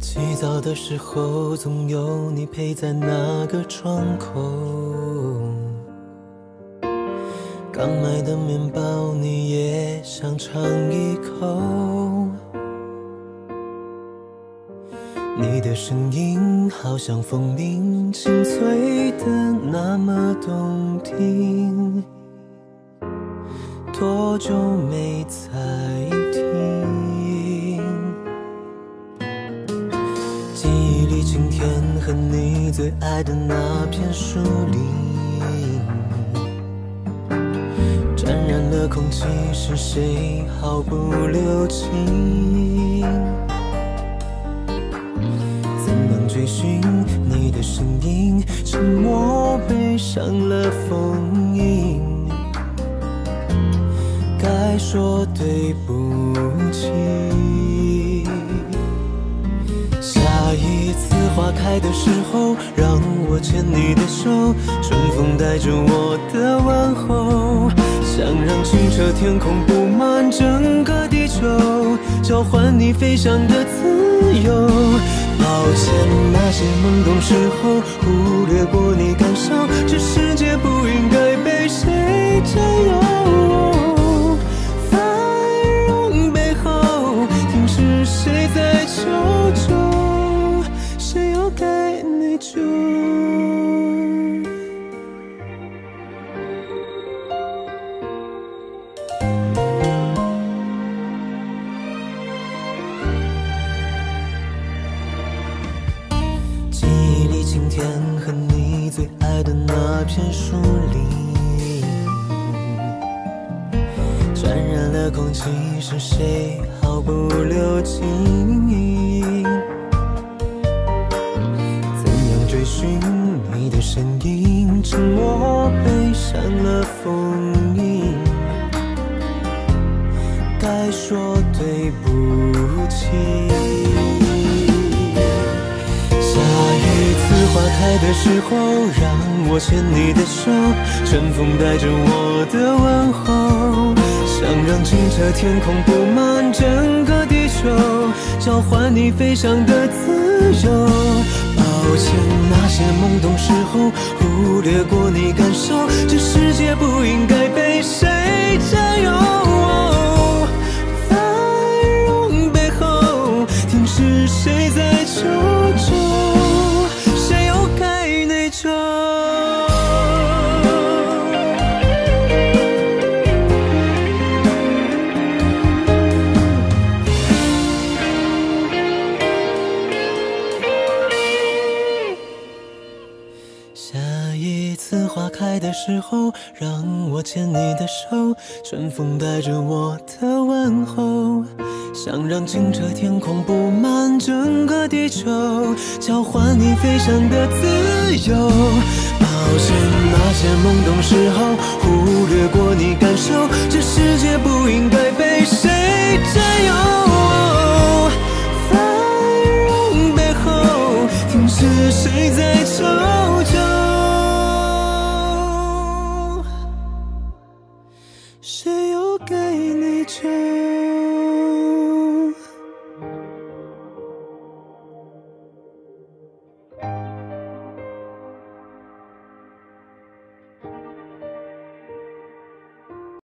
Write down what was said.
起早的时候，总有你陪在那个窗口。刚买的面包，你也想尝一口。你的声音好像风铃清脆的那么动听，多久没再听？记忆里今天和你最爱的那片树林，沾染了空气，是谁毫不留情？怎能追寻你的身影？沉默背上了封印，该说对不起。下一次花开的时候，让我牵你的手，春风带着我的问候，想让清澈天空布满整个地球，交换你飞翔的自由。抱歉，那些懵懂时候忽略过你感受，这世界不应该被谁占有。繁荣背后，听是谁在求救，谁又该内疚？记忆里今天和你最爱的那片树林，沾染了空气，是谁毫不留情？怎样追寻你的身影？沉默背上了封印，该说对不起。花开的时候，让我牵你的手，春风带着我的问候，想让清澈天空布满整个地球，交换你飞翔的自由。抱歉，那些懵懂时候忽略过你感受，这世界不应该被谁占有。繁荣背后，听是谁在求救？下一次花开的时候，让我牵你的手，春风带着我的问候，想让清澈天空布满整个地球，交换你飞翔的自由。抱歉，那些懵懂时候忽略过你感受，这世界不应该被谁占有。繁荣背后，听是谁在